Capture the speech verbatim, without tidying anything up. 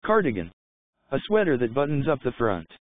Cardigan. A sweater that buttons up the front.